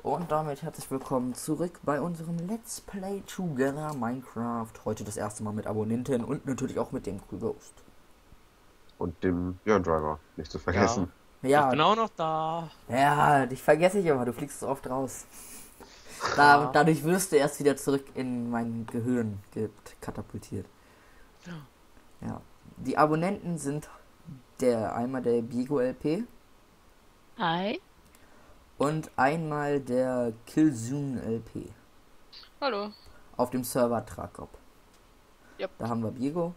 Und damit herzlich willkommen zurück bei unserem Let's Play Together Minecraft. Heute das erste Mal mit Abonnenten und natürlich auch mit dem Cool Ghost. Und dem Björn Driver, nicht zu vergessen. Ich Ja, bin auch noch da. ja, dich vergesse ich immer, du fliegst so oft raus. Ja. Dadurch wirst du erst wieder zurück in mein Gehirn katapultiert. Ja, die Abonnenten sind einmal der Bigo LP Hi. und einmal der Killzoom LP Hallo. auf dem Server Trakop. Yep. Da haben wir Bigo.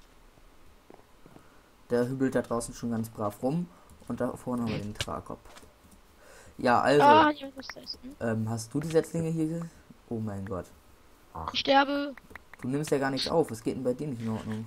Der hübelt da draußen schon ganz brav rum. Und da vorne haben wir den Trakop. Ja, also, Ich will was essen. hast du die Setzlinge hier? Oh mein Gott. Ich sterbe. Du nimmst ja gar nichts auf. Was geht denn bei dir nicht in Ordnung?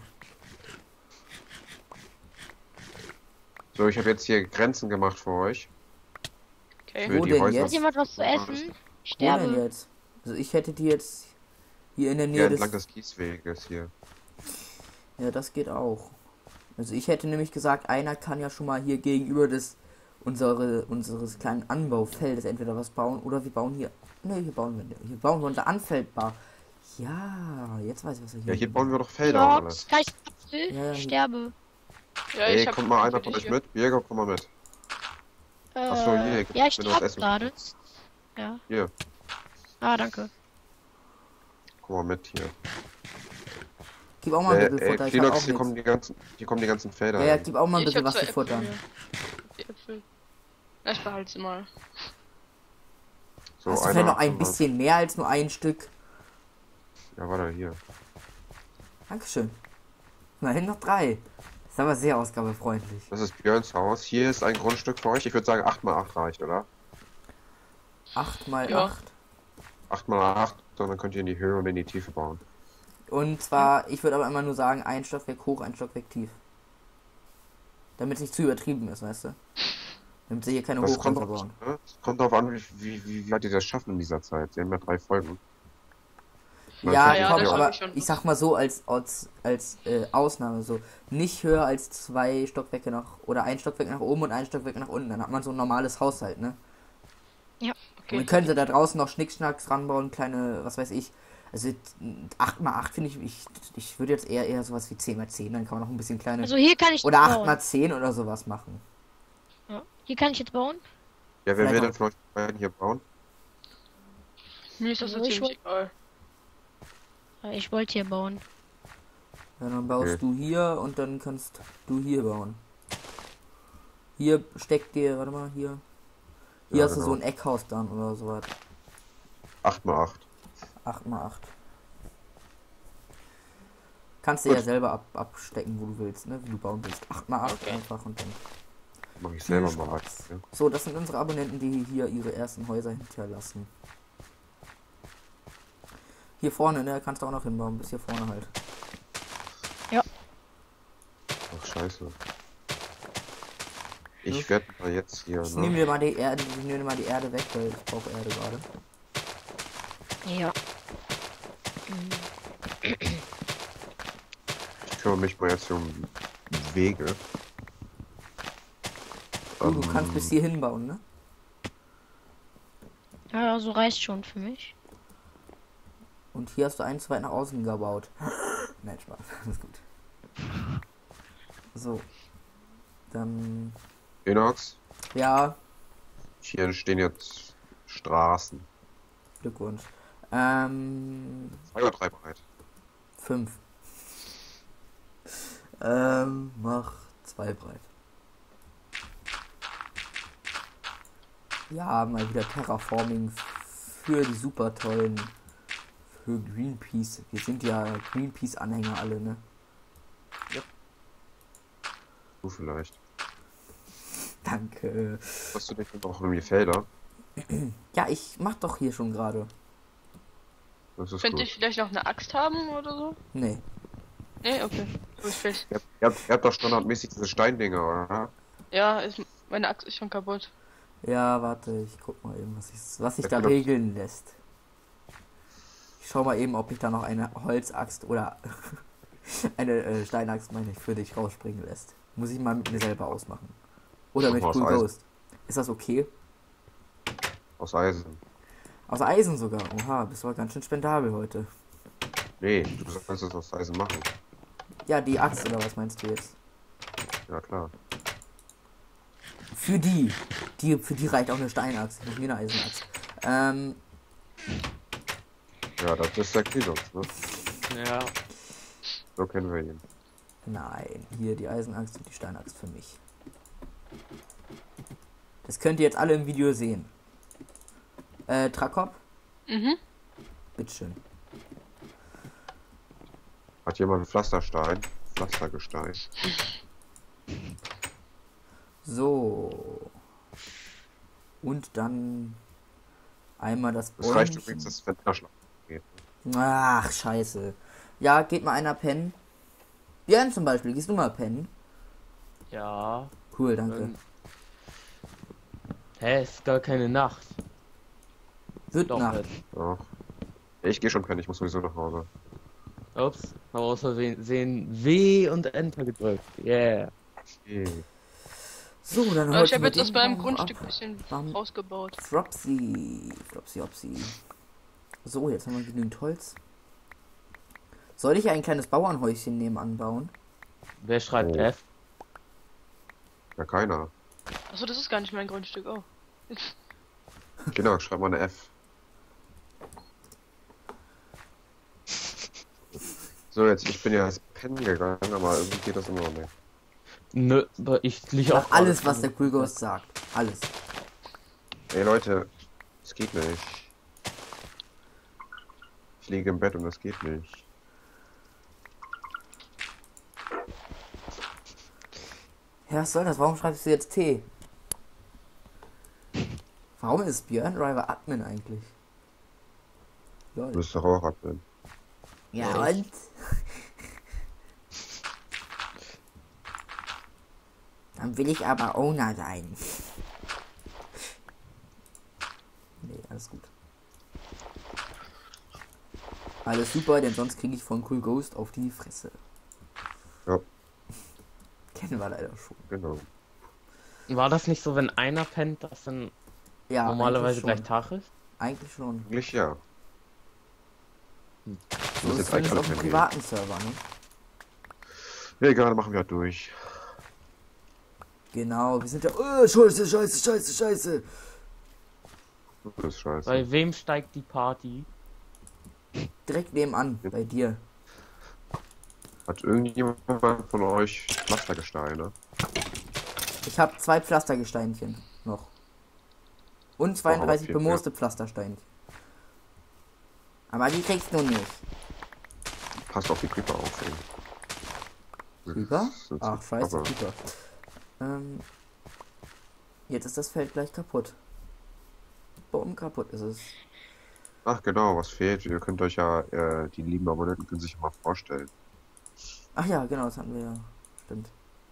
So, ich habe jetzt hier Grenzen gemacht für euch. Okay. Für Wo die denn Häuser. jetzt? Hat jemand was zu essen? Ich Wo denn sterbe. jetzt? Also ich hätte die jetzt hier in der Ja, Nähe entlang des... des Kiesweges hier. Ja, das geht auch. Also ich hätte nämlich gesagt, einer kann ja schon mal hier gegenüber unseres kleinen Anbaufeldes entweder was bauen oder wir bauen hier... Ne, hier bauen wir unser Anfeldbar. Ja, jetzt weiß ich, was wir hier... Ja, hier bauen wir doch Felder und alles. Box, Geist, Apfel. Ja, Ich sterbe. Ja, Ey, hab kommt mal einer für von dich euch mit? Diego, komm mal mit. Ach so, hier, Ja, ich wenn du was sterbe essen gerade. willst. Ja. Hier, Ah, danke. komm mal mit hier. Gib auch mal ein bisschen Futter, ich hab Klinox, auch hier nichts. kommen die ganzen Felder. Ja, hin. gib auch mal ein Ich bisschen hab was zu zwei futtern. Äpfel hier. Die Äpfel. Na, ich behalte sie mal. So, Hast du vielleicht noch ein bisschen mehr als nur ein Stück? Ja, warte, hier. Dankeschön. Immerhin noch 3. Ist aber sehr ausgabefreundlich. Das ist Björns Haus. Hier ist ein Grundstück für euch. Ich würde sagen 8x8 reicht, oder? 8 mal Ja. 8. 8x8, und dann könnt ihr in die Höhe und in die Tiefe bauen. Und zwar, ich würde aber immer nur sagen, ein Stockwerk hoch, ein Stockwerk tief. Damit es nicht zu übertrieben ist, weißt du? Damit sie hier keine Das kommt, Hochhäuser bauen. das kommt darauf an, wie weit ihr das schaffen in dieser Zeit. Sie haben ja 3 Folgen. Ja, Ja, komm, das aber hab ich schon. ich sag mal so als Ausnahme so. Nicht höher als 2 Stockwerke oder ein Stockwerk nach oben und ein Stockwerk nach unten. Dann hat man so ein normales Haushalt, ne? Ja. Und man könnte da draußen noch Schnickschnacks ranbauen, kleine, was weiß ich. Also 8x8 finde ich würde jetzt eher sowas wie 10x10, dann kann man noch ein bisschen kleine... Also hier kann ich oder bauen. 8x10 oder sowas machen. Ja. Hier kann ich jetzt bauen. Ja, wer Vielleicht will auch. denn von euch beiden hier bauen? Mir ist das so Ja, ich ziemlich egal. Ja, ich wollte hier bauen. Ja, dann baust Okay. du hier und dann kannst du hier bauen. Hier steckt dir, warte mal, hier. Hier Ja, hast du so genau. ein Eckhaus dann oder sowas. 8x8. 8x8. Kannst du ja Gut. selber abstecken, wo du willst, ne? Wie du bauen willst. 8x8 Okay. einfach und dann. Mach ich selber Viel mal Spaß. was. Ja. So, das sind unsere Abonnenten, die hier ihre ersten Häuser hinterlassen. Hier vorne, ne? Kannst du auch noch hinbauen, bis hier vorne halt. Ach, scheiße. Hm? Ich werde mal jetzt hier, Ich nehme ne? dir mal die Erde, weg, weil ich brauche Erde gerade. Ja. Ich kümmere mich mal jetzt um Wege. Du kannst bis hier hinbauen, ne? Ja, so reicht schon für mich. Und hier hast du einen zu weit nach außen gebaut. Nein, Spaß. Alles gut. So. Dann. Enox, Ja, hier entstehen jetzt Straßen. Glückwunsch. 2 oder 3 breit. 5. Mach 2 breit. Ja, mal wieder Terraforming für die super tollen. Für Greenpeace. Wir sind ja Greenpeace-Anhänger alle, ne? Du vielleicht. Danke. Hast du dich denn auch irgendwie Felder? Ja, ich mach doch hier schon gerade. Das ist Könnte gut. ich vielleicht noch eine Axt haben oder so? Nee. Nee, okay. Gut, vielleicht. Ihr habt doch standardmäßig diese Steindinger, oder? Ja, meine Axt ist schon kaputt. Ja, warte, ich guck mal eben, was sich Ja, da genau. regeln lässt. Ich schau mal eben, ob ich da noch eine Holzaxt oder eine Steinaxt, meine ich, für dich rausspringen lässt. Muss ich mal mit mir selber ausmachen. Oder mit Aus Cool Eisen. Ghost. Ist das okay? Aus Eisen. Aus Eisen sogar. Oha, bist aber ganz schön spendabel heute. Nee, du sollst es aus Eisen machen. Ja, die Axt oder was meinst du jetzt? Ja, klar. Für die. Für die reicht auch eine Steinaxt, nicht wie eine Eisenaxt. Ja, das ist der Krieger, ne? Ja. So kennen wir ihn. Nein, hier die Eisenaxt und die Steinaxt für mich. Das könnt ihr jetzt alle im Video sehen. Trakop, Mhm. bitteschön. Hat jemand Pflasterstein? Pflastergestein. So. Und dann einmal das Das reicht Bäumchen. übrigens, dass Fenster schlafen geht. Ach, scheiße. Ja, geht mal einer pennen. Björn zum Beispiel, gehst du mal pennen? Ja. Cool, danke. Hä, ist gar keine Nacht. Wird Doch, Nacht. halt. Ja. Ich gehe schon pennen, ich muss sowieso nach Hause. Ups, aber aus Versehen W und Enter gedrückt. Yeah. Okay. So, dann Aber ich holzen habe wir jetzt aus den meinem Baum Grundstück ein ab. bisschen Bam. rausgebaut. Flopsy. So, jetzt haben wir genügend Holz. Soll ich ein kleines Bauernhäuschen nebenan bauen? Wer schreibt Oh. F? Ja, keiner. Achso, das ist gar nicht mein Grundstück. Oh. Genau, schreib mal eine F. So, jetzt, ich bin ja als pennen gegangen, aber irgendwie geht das immer noch nicht. Nö, aber ich liege Mach auch alles, gerade- was der Cool Ghost sagt. Alles. Ey Leute, es geht nicht. Ich liege im Bett und es geht nicht. Ja, was soll das? Warum schreibst du jetzt T? Warum ist Björn Driver Admin eigentlich? Du Lol. bist doch auch Admin. Ja, Ja, und? Dann will ich aber Owner sein. Nee, alles gut. Alles super, denn sonst kriege ich von Cool Ghost auf die Fresse. Ja. Kennen wir leider schon. Genau. War das nicht so, wenn einer pennt, dass dann Ja, normalerweise eigentlich gleich schon. Tag ist? Eigentlich schon. Eigentlich ja. So muss ist jetzt zumindest eigentlich auf dem pennen gehen. privaten Server, ne? Ja, egal, machen wir halt durch. Genau, wir sind ja. Scheiße. Das ist scheiße. Bei wem steigt die Party? Direkt nebenan, bei dir. Hat irgendjemand von euch Pflastergesteine? Ich habe 2 Pflastergesteinchen noch. Und 32 viel, bemooste Pflastersteinchen. Aber die kriegst du nicht. Passt auf die Creeper auf. Ey. Creeper? Das sind Ach, scheiße, aber- Creeper. Jetzt ist das Feld gleich kaputt. Boom, kaputt ist es. Ach genau, was fehlt? Ihr könnt euch ja, die lieben Abonnenten können sich ja mal vorstellen. Ach ja, genau, das hatten wir ja. Stimmt.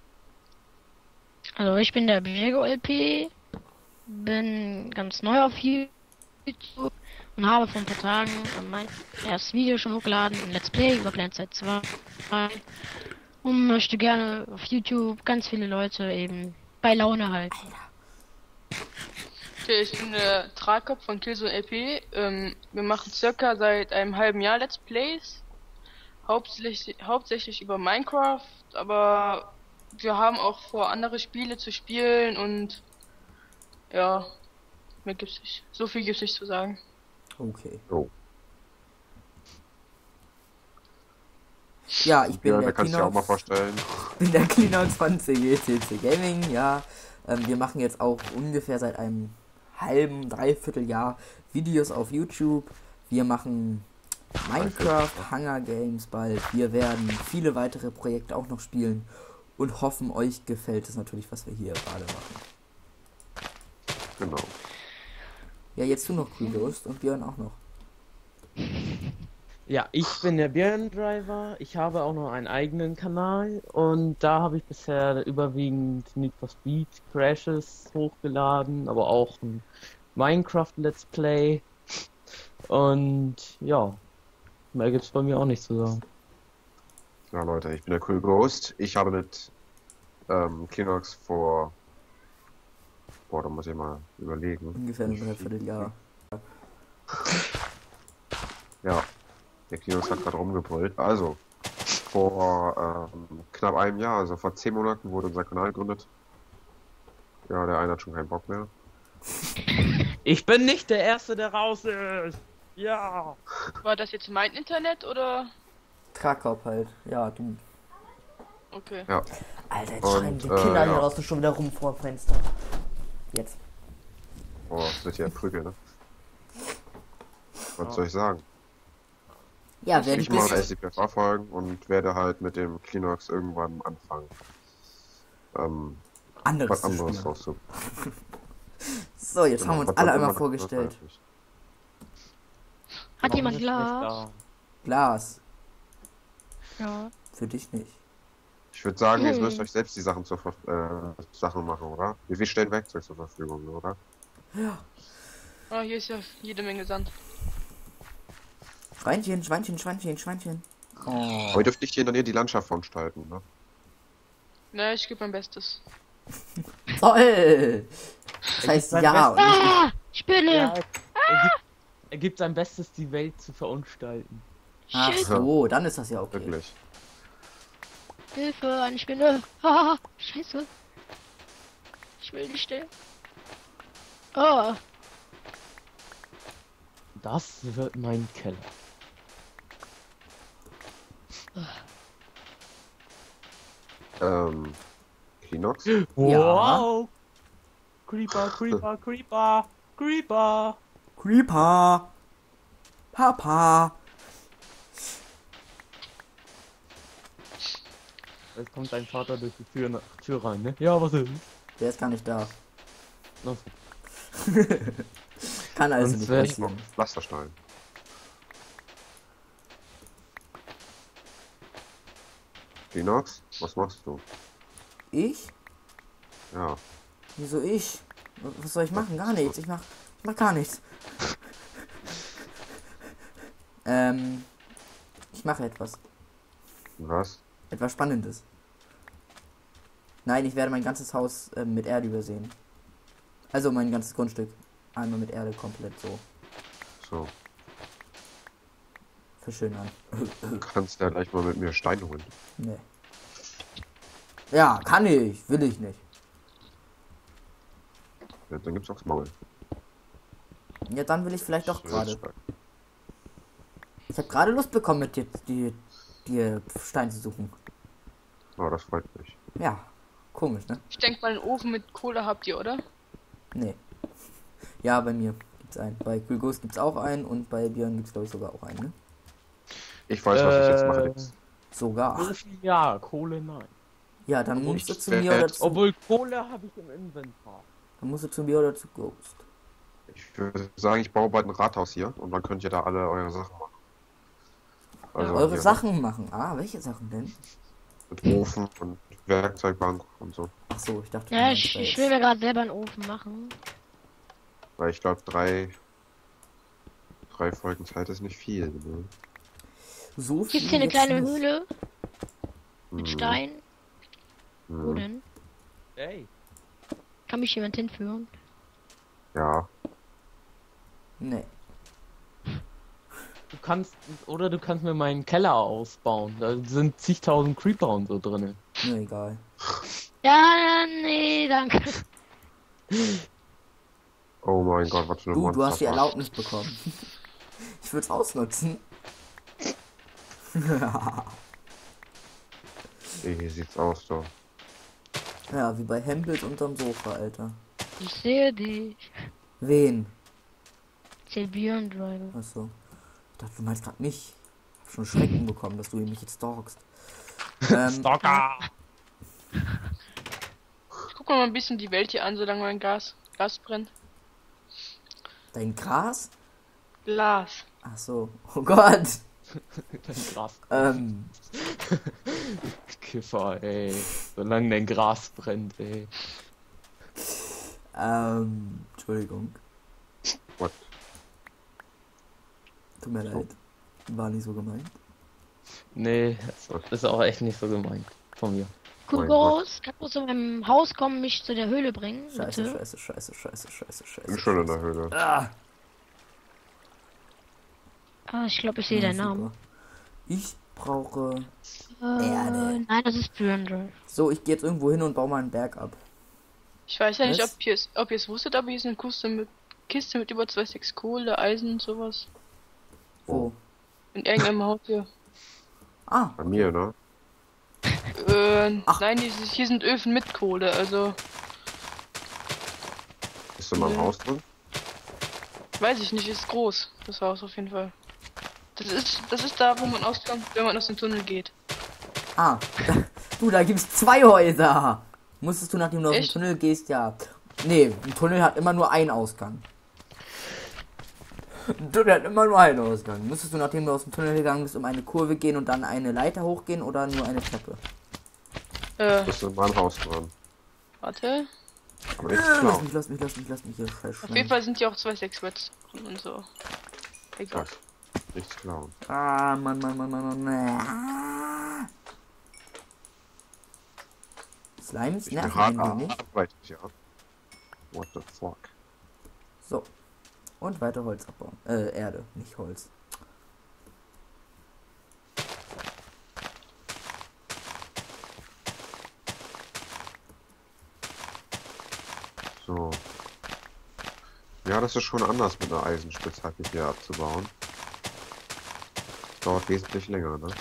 Also ich bin der Diego LP, bin ganz neu auf YouTube und habe vor ein paar Tagen mein erstes Video schon hochgeladen, ein Let's Play über Plantzeit 2 und möchte gerne auf YouTube ganz viele Leute eben bei Laune halten. Okay, ich bin der Tragkopf von Killzone LP. Wir machen circa seit einem halben Jahr Let's Plays. Hauptsächlich über Minecraft, aber wir haben auch vor, andere Spiele zu spielen und ja, mehr gibt's nicht. So viel gibt's nicht zu sagen. Okay. Oh. Ja, ich bin Ja, der da kannst du dir auch mal Kinox. vorstellen. Bin der Kinox von CGCC Gaming, ja. Wir machen jetzt auch ungefähr seit einem halben, dreiviertel Jahr Videos auf YouTube. Wir machen Minecraft, Hunger Games bald. Wir werden viele weitere Projekte auch noch spielen und hoffen, euch gefällt es natürlich, was wir hier gerade machen. Genau. Ja, jetzt du noch Cool Ghost und Björn auch noch. Ja, ich bin der Björn Driver. Ich habe auch noch einen eigenen Kanal und da habe ich bisher überwiegend Need for Speed Crashes hochgeladen, aber auch ein Minecraft Let's Play. Und ja, mehr gibt's bei mir auch nicht zu sagen. Ja Leute, ich bin der Cool Ghost. Ich habe mit Kinox da muss ich mal überlegen. Ungefähr ein Dreivierteljahr. Ja, der Kiosk hat gerade rumgebrüllt. Also, vor knapp einem Jahr, also vor 10 Monaten wurde unser Kanal gegründet. Ja, der eine hat schon keinen Bock mehr. Ich bin nicht der Erste, der raus ist. Ja. War das jetzt mein Internet oder? Krakop halt. Ja, du. Okay. Ja, Alter, jetzt Und, schreien die Kinder hier ja. draußen schon wieder rum vor dem Fenster. Jetzt. oh, das wird ja Prügel, ne? Was Ja. soll ich sagen? Ja, wer du Ich mache bist. SCPFA-Folgen und werde halt mit dem Klinox irgendwann anfangen. Anderes Was zu anderes spielen. rauszu. So, jetzt haben wir uns Was alle auch einmal immer vorgestellt. das ist. Hat Warum jemand ist nicht Glas? da? Glas. Ja. Für dich nicht. Ich würde sagen, ihr Hm. müsst euch selbst die Sachen Sachen machen, oder? Wir stellen Werkzeug zur Verfügung, oder? Ah, hier ist ja jede Menge Sand. Schweinchen, Schweinchen, Schweinchen, Schweinchen. Oh. Aber ihr dürft nicht hier in der Nähe die Landschaft verunstalten, ne? Ne, ich gebe mein Bestes. Toll! Das heißt sein ja. Und nicht, Ah! Spinne! Ja, er gibt sein Bestes, die Welt zu verunstalten. ach Shit! so, dann ist das ja okay. Wirklich. Hilfe, eine Spinne! Ah, scheiße! Ich will nicht sterben. Oh, Das wird mein Keller. Klinox? Wow! Creeper, Creeper, Creeper, Creeper! Creeper! Papa! Jetzt kommt dein Vater durch die Tür rein, ne? Ja, was ist? Der ist gar nicht da. Na, Kann also Sonst nicht wär ich passieren. Pflasterstein. Klinox, was machst du? Ich? Ja. Wieso ich? Was soll ich machen? Gar nichts. Ich mach gar nichts. Ich mache etwas. Was? Etwas Spannendes. Nein, ich werde mein ganzes Haus mit Erde übersehen. Also mein ganzes Grundstück. Einmal mit Erde komplett so So. verschönern. Du kannst ja gleich mal mit mir Stein holen. Nee. Ja, kann ich. Will ich nicht. Ja, dann gibt's aufs Maul. Ja, dann will ich vielleicht doch So, gerade. jetzt Stein. Ich habe gerade Lust bekommen, mit dir Stein zu suchen. Oh, das freut mich. Ja, komisch, ne? Ich denke mal, einen Ofen mit Kohle habt ihr, oder? Nee. Ja, bei mir gibt's einen. Bei Cool Ghost gibt's auch einen und bei Björn gibt's glaube ich sogar auch einen, ne? Ich weiß, was ich jetzt mache. Jetzt. Sogar. Ofen ja, Kohle nein. Ja, dann Obwohl musst du ich zu mir oder werd- zu. Obwohl Kohle habe ich im Inventar. Dann musst du zu mir oder zu Ghost. Ich würde sagen, ich baue bald ein Rathaus hier und dann könnt ihr da alle eure Sachen machen. Also Eure hier Sachen machen. Ah, welche Sachen denn? mit Ofen und Werkzeugbank und so. Ach so, ich dachte. du ja, meinst ich jetzt- will mir gerade selber einen Ofen machen. Weil ich glaube, drei Folgen Zeit ist nicht viel. Ne? So viel Gibt's hier eine jetzt kleine nicht. Höhle mit Mhm. Stein? Wo Mhm. denn? Ey. Kann mich jemand hinführen? Ja, Nee. Du kannst mir meinen Keller ausbauen. Da sind zigtausend Creeper und so drin. Mir egal. Ja, nee, danke. oh mein Gott, was für eine Du hast die Monsterfarm. Erlaubnis bekommen. Ich würde es ausnutzen. Wie sieht's aus da? Ja, wie bei Hempels unterm Sofa, Alter. Ich sehe dich. Wen? Der Björn Driver. Achso. Ich dachte, du meinst gerade mich. Ich hab schon Schrecken bekommen, dass du mich jetzt stalkst. Stalker! Ich gucke mal ein bisschen die Welt hier an, solange mein Gas brennt. Dein Gras? Glas. Ach so. Oh Gott. Dein Gras. Kiffer, ey. Solange dein Gras brennt, ey. Entschuldigung. What? Tut mir leid. War nicht so gemeint. Nee, das ist auch echt nicht so gemeint von mir. Cool Mein Ghost, kannst du zu meinem Haus kommen, mich zu der Höhle bringen? Scheiße, Bitte? scheiße, scheiße, scheiße, scheiße, scheiße. Bin schon in der Höhle. Ah. Ah, ich glaube, ich sehe deinen Namen. Ich brauche Erde. Nein, das ist Brandon. So, ich gehe jetzt irgendwo hin und baue mal einen Berg ab. Ich weiß ja nicht, Was? ob ihr es wusstet, aber hier ist eine Kiste mit über 2,6 Kohle, Eisen und sowas. Wo? In irgendeinem Haus hier. Ah, Bei mir, ne? Ach. Nein, hier sind Öfen mit Kohle, also Bist du mal im Ja. Haus drin? weiß ich nicht, ist groß, das Haus auf jeden Fall. Das ist da, wo man auskommt, wenn man aus dem Tunnel geht. ah. Du, da gibt's 2 Häuser. Musstest du, nachdem du aus dem Echt? Tunnel gehst, ja. Nee, ein Tunnel hat immer nur einen Ausgang. Ein Tunnel hat immer nur einen Ausgang. Musstest du, nachdem du aus dem Tunnel gegangen bist, um eine Kurve gehen und dann eine Leiter hochgehen oder nur eine Treppe? Bist du in meinem Haus dran? Warte. Aber nichts Lass klauen. mich hier scheiß Auf jeden Fall sind hier auch 2,6 Wets und so. Egal. Nichts klauen. Ah, Mann. Ah. Slimes Ich bin nerven hart ein wenig. arbeitet, ja. What the fuck? So. Und weiter Holz abbauen. Erde, nicht Holz. So. Ja, das ist schon anders mit einer Eisenspitzhacke hier abzubauen. Dauert wesentlich länger, ne?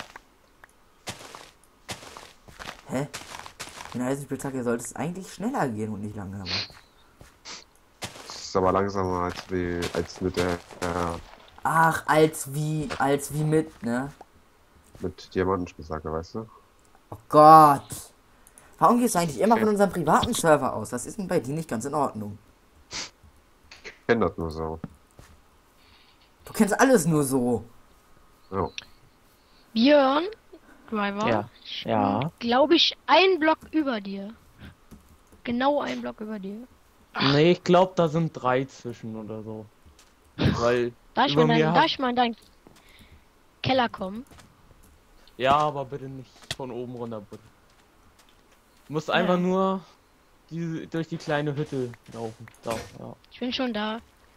Hä? In der Eisenspitzhacke sollte es eigentlich schneller gehen und nicht langsamer. Das ist aber langsamer als mit der Ach, als wie mit, ne? mit Diamantenspitzhacke, weißt du? Oh Gott. Warum gehst du eigentlich immer von unserem privaten Server aus? Das ist denn bei dir nicht ganz in Ordnung. Ich kenn das nur so. Du kennst alles nur so. Ja. Björn, Driver, Ja. Ja. glaube ich, ein Block über dir. Genau ein Block über dir. Nee, ich glaube, da sind 3 zwischen oder so. Weil Darf ich über mal mir darf ich mal in deinen Keller kommen? Ja, aber bitte nicht von oben runter, bitte. Du musst einfach Ja. nur durch die kleine Hütte laufen. Da, ja. Ich bin schon da.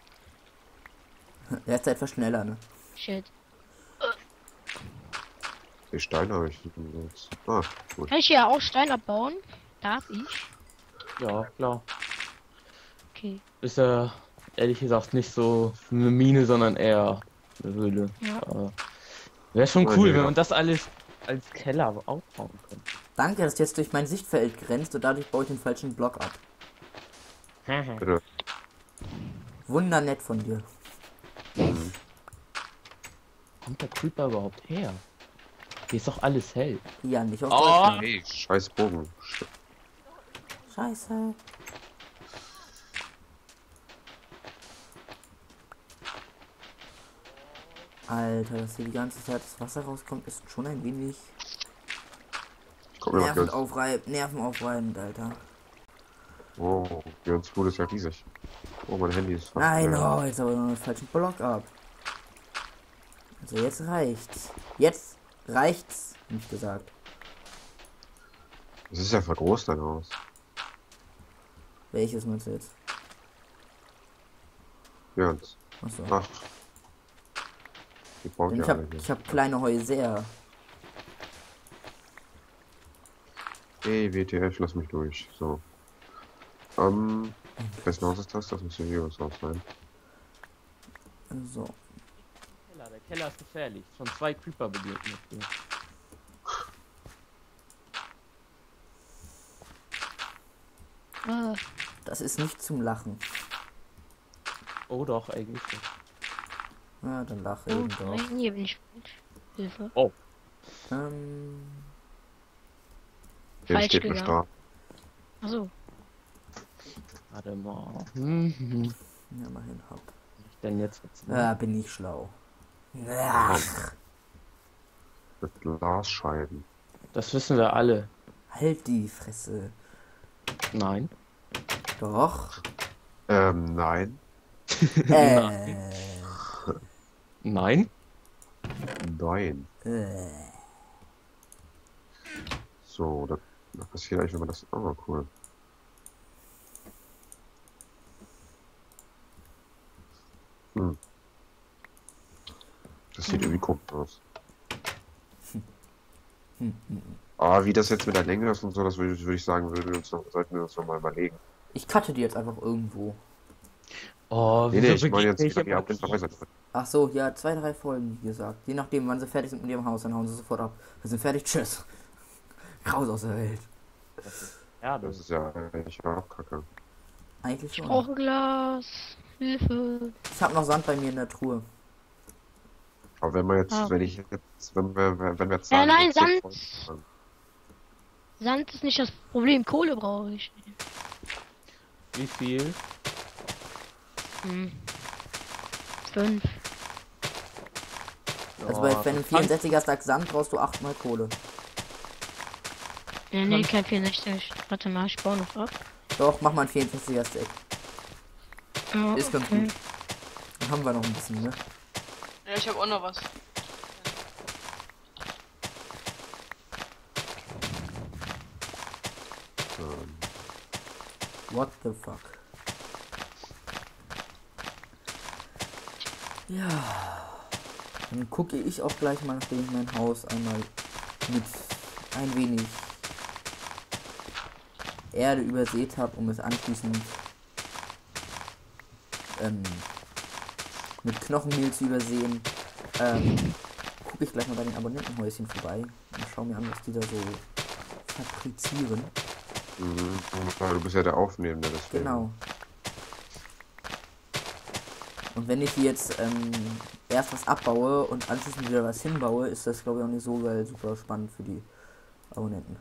Er ist etwas schneller, ne? Shit. Die Steine habe ich jetzt. Ah, gut. Kann ich hier auch Stein abbauen? Darf ich? Ja, klar. Okay. Ist ja ehrlich gesagt nicht so eine Mine, sondern eher eine Höhle. Ja. Wäre schon Oh, cool, ja. wenn man das alles als Keller aufbauen könnte. Danke, dass du jetzt durch mein Sichtfeld grenzt und dadurch baue ich den falschen Block ab. Bitte. Wundernett von dir. Kommt der Creeper überhaupt her? Hier ist doch alles hell. Ja, nicht auf Oh. Deutschland. Hey, scheiß Bogen. Scheiße. Alter, dass hier die ganze Zeit das Wasser rauskommt, ist schon ein wenig Guck mir mal kurz. nervenaufreibend, Alter. Oh, Björns Pool ist ja riesig. Oh, mein Handy ist fast Nein, leer. oh, jetzt aber noch einen falschen Block ab. Also jetzt reicht's. Jetzt reicht's, nicht gesagt. Das ist ja voll groß, dein Haus. Welches meinst du jetzt? Björns. Achso. Ach. Die baut Denn ja alle ich hier. hab kleine Häuser. Hey, WTF, lass mich durch. So. Wessen Haus ist das? Das muss hier was Haus sein. So. Der Keller ist gefährlich. Von 2 Creeper begegnet. Das ist nicht zum Lachen. Oh doch, eigentlich. Nicht. Ja, dann lach Oh, eben doch. nein, hier bin ich falsch. Hilfe. Hier Falsch steht gegangen. bestraft. Achso. Warte mal. Ja, mal hin, hopp. Ich denn jetzt wird's Ja, bin ich schlau. Ach, Mit Glasscheiben. Das wissen wir alle. halt die Fresse. Nein. Doch. Nein. Äh. Nein. Nein. So, da passiert eigentlich, wenn man das. Oh, cool. Das sieht guckt aus. Aber wie das jetzt mit der Länge ist und so, das würd ich sagen, sollten wir uns noch mal überlegen. Ich cutte die jetzt einfach irgendwo. Oh, Nee, wieso ich meine jetzt, Gespräche wie ihr habt den markieren? verweisert wird. Ach so, ja, 2, 3 Folgen, wie gesagt. Je nachdem, wann sie fertig sind mit ihrem Haus, dann hauen sie sofort ab. Wir sind fertig, tschüss. Raus aus der Welt. Ja, Das ist ja eigentlich auch kacke. Eigentlich Ich schon. brauche Glas. Hilfe. Ich habe noch Sand bei mir in der Truhe. Aber wenn wir jetzt, Ah. wenn wir jetzt Nein, so 10 Sand. Folgen machen, Sand ist nicht das Problem, Kohle brauche ich. Wie viel? 5. Also bei einem 64er Stack Sand brauchst du 8 mal Kohle. Nee, kein 64. Warte mal, ich baue noch ab. Doch, mach mal einen 64er Stack. Ja, Ist ganz okay. gut. Dann haben wir noch ein bisschen, ne? Ja, ich habe auch noch was. What the fuck? Ja. Dann gucke ich auch gleich mal, nachdem ich mein Haus einmal mit ein wenig Erde übersät habe, um es anschließend mit Knochenmehl zu übersehen. Gucke ich gleich mal bei den Abonnentenhäuschen vorbei und schau mir an, was die da so fabrizieren. du bist ja der Aufnehmende, deswegen. Genau. Und wenn ich hier jetzt erst was abbaue und anschließend wieder was hinbaue, ist das glaube ich auch nicht so geil, super spannend für die Abonnenten.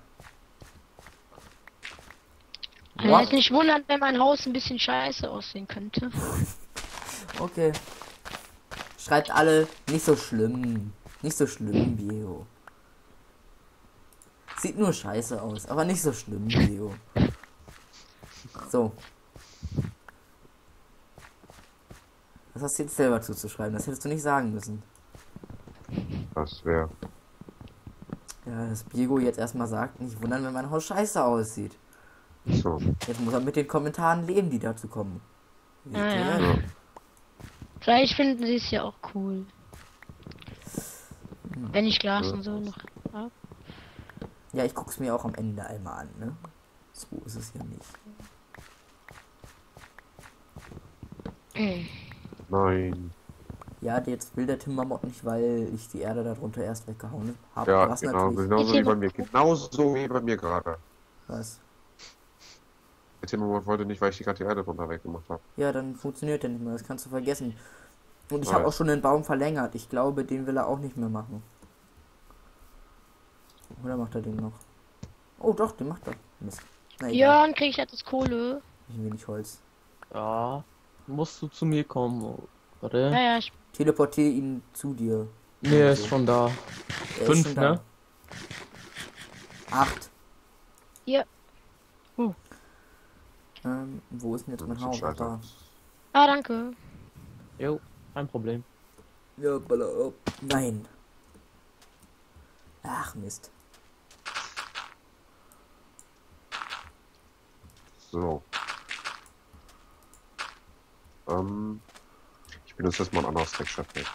Also jetzt nicht wundern, wenn mein Haus ein bisschen scheiße aussehen könnte. Okay. Schreibt alle, nicht so schlimm. Nicht so schlimm, Bio. Sieht nur scheiße aus, aber nicht so schlimm, Bio. So. Was hast du jetzt selber zuzuschreiben? Das hättest du nicht sagen müssen. Das wäre. Ja, dass Biego jetzt erstmal sagt, nicht wundern, wenn mein Haus scheiße aussieht. So. Jetzt muss er mit den Kommentaren leben, die dazu kommen. Ja. Ja. Vielleicht finden sie es ja auch cool. Wenn ich Glas Ja. und so noch hab. Ja, ich guck's mir auch am Ende einmal an, ne? So ist es ja nicht. Nein. Ja, jetzt will der Timbermod nicht, weil ich die Erde darunter erst weggehauen habe. Ja, Was genau, natürlich. genauso wie bei mir. Genauso wie bei mir gerade. Was? Der Timmermod wollte nicht, weil ich die ganze Erde drunter weggemacht habe. Ja, dann funktioniert der nicht mehr, das kannst du vergessen. Und ich Weiß. habe auch schon den Baum verlängert. Ich glaube, den will er auch nicht mehr machen. Oder macht er den noch? Oh doch, den macht er. Mist. Na egal. Ja, dann krieg ich jetzt Kohle. Ein wenig Holz. Ja, musst du zu mir kommen, oder? Ja, ich. Teleportiere ihn zu dir. Nee, er ist schon da. Er ist 5, schon da. ne? 8. Ja. Wo ist denn jetzt mein Das ist Haus? Ach, scheiße. da. Ah, danke. Jo, kein Problem. Ja, baller ab. Nein. Ach, Mist. So. Ich benutze jetzt mal ein anderes Texture Pack.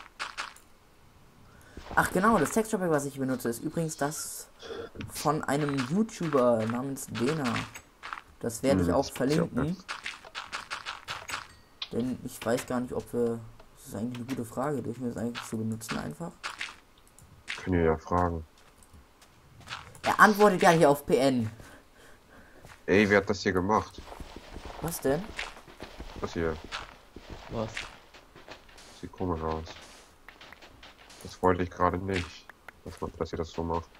Ach genau, das Texture Pack, was ich benutze, ist übrigens das von einem YouTuber namens Dena. Das werde ich auch verlinken. Denn ich weiß gar nicht, ob wir... Das ist eigentlich eine gute Frage. Dürfen wir das eigentlich so benutzen einfach? Könnt ihr ja fragen. Er antwortet ja nicht auf PN. Ey, wer hat das hier gemacht? Was denn? Das hier. Was? Sieht komisch aus. Das wollte ich gerade nicht. Dass ihr das so macht.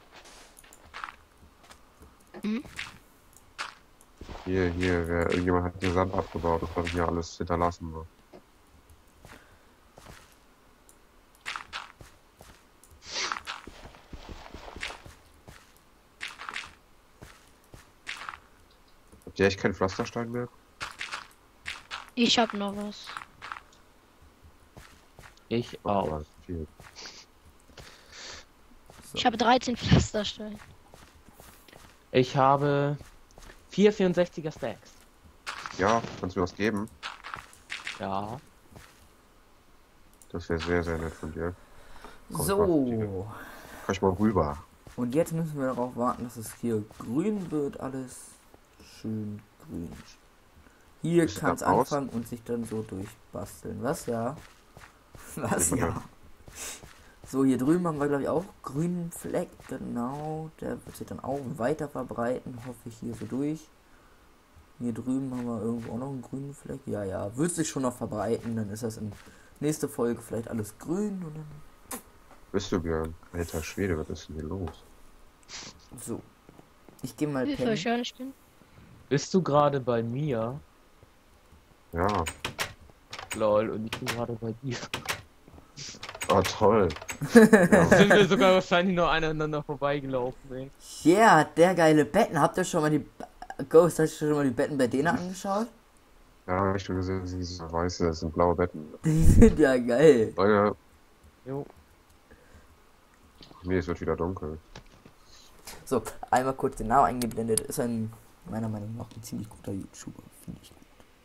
Hier, irgendjemand hat hier Sand abgebaut, das hier alles hinterlassen war. Habt ihr echt keinen Pflasterstein mehr? Ich hab noch was. Ich Oh, auch. aber viel. Ich habe 13 Pflastersteine. Ich habe 4 64er Stacks. Ja, kannst du mir was geben? Ja. Das wäre sehr, sehr nett von dir. So. Kann ich mal rüber. Und jetzt müssen wir darauf warten, dass es hier grün wird. Alles schön grün. Hier Ist kann es das aus? anfangen und sich dann so durchbasteln. Was ja? Was Ja. ja? So, hier drüben haben wir, glaube ich, auch grünen Fleck. Genau. Der wird sich dann auch weiter verbreiten. Hoffe ich hier so durch. Hier drüben haben wir irgendwo auch noch einen grünen Fleck. Ja, ja. Wird sich schon noch verbreiten. Dann ist das in nächste Folge vielleicht alles grün. Und dann Bist du, Björn? Alter Schwede, was ist denn hier los? so. Ich gehe mal Wie pennen. schön ich bin. Bist du gerade bei mir? Ja. Lol, und ich bin gerade bei dir. Oh, toll. Sind wir sogar wahrscheinlich noch aneinander vorbeigelaufen, ey. Ja, der geile Betten. Habt ihr schon mal die Ghost, hast du schon mal die Betten bei denen angeschaut? Ja, hab ich schon gesehen, sie sind weiße, das sind blaue Betten. Die sind ja geil. Leute, Jo. nee, es wird wieder dunkel. So, einmal kurz den Namen eingeblendet. Ist meiner Meinung nach ein ziemlich guter YouTuber. Finde ich gut.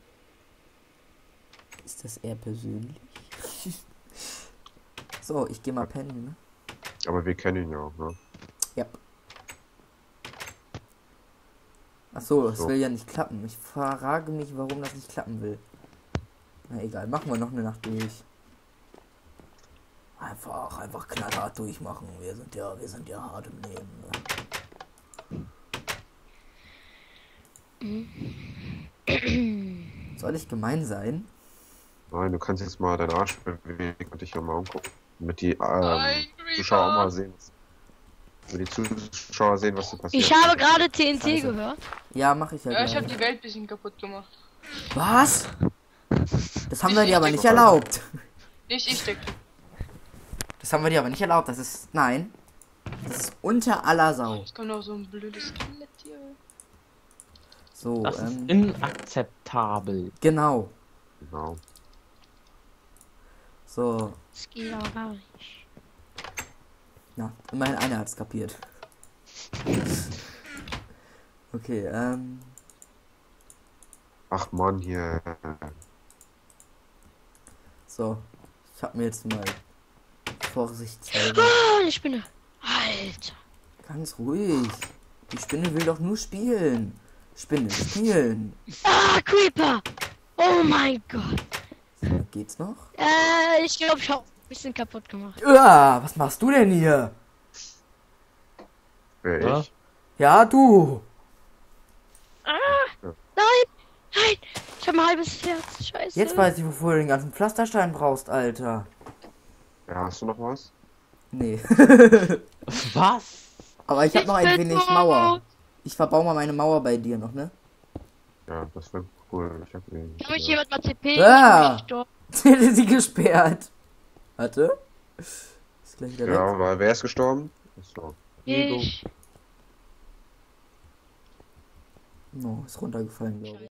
Ist das eher persönlich? So, ich gehe mal pennen, ne? Aber wir kennen ihn ja auch, ne? Ja. Ach so, es So. will ja nicht klappen. Ich frage mich, warum das nicht klappen will. Na egal, machen wir noch eine Nacht durch. Einfach knallhart durchmachen. Wir sind ja hart im Leben. Ne? Soll ich gemein sein? Nein, du kannst jetzt mal deinen Arsch bewegen und dich mal umgucken. Damit die Nein, Zuschauer auch Reaper. mal sehen. Damit die Zuschauer sehen, was hier passiert. Ich habe gerade TNT Scheiße. gehört. Ja, mache ich ja, Ja, ich habe gleich. die Welt ein bisschen kaputt gemacht. Was? Das haben wir Ich dir aber denk nicht mal. erlaubt. Nicht ich, der Das haben wir dir aber nicht erlaubt. Das ist. Nein. Das ist unter aller Sau. Es kommt auch so ein blödes Skelett hier. So, Das ist inakzeptabel. genau. Genau. So, Das geht aber gar nicht. ja, immerhin einer hat's kapiert. Okay, Ach Mann, hier. so. Ich hab mir jetzt mal vorsichtshalber. Ah, eine Spinne. Alter. Ganz ruhig. Die Spinne will doch nur spielen. Spinne spielen. Ah, Creeper. Oh mein Gott. Geht's noch? Ich glaube, ich habe ein bisschen kaputt gemacht. Was machst du denn hier? Wer Ja? ich? Ja, du. Nein. Nein. Ich habe ein halbes Herz. Scheiße. Jetzt weiß ich, wofür du den ganzen Pflasterstein brauchst, Alter. Ja, hast du noch was? Nee. Was? Aber ich hab noch ein bin wenig tot. Mauer. Ich verbau mal meine Mauer bei dir noch, ne? Ja, das wäre cool. Ich hab den. Kann mich jemand mal CP? Ah. Ich bin gestorben. Hätte sie gesperrt. Warte. Ist gleich wieder weg. Ja, weil wer ist gestorben? Achso. Diego. Ich. No, ist runtergefallen, glaube ich.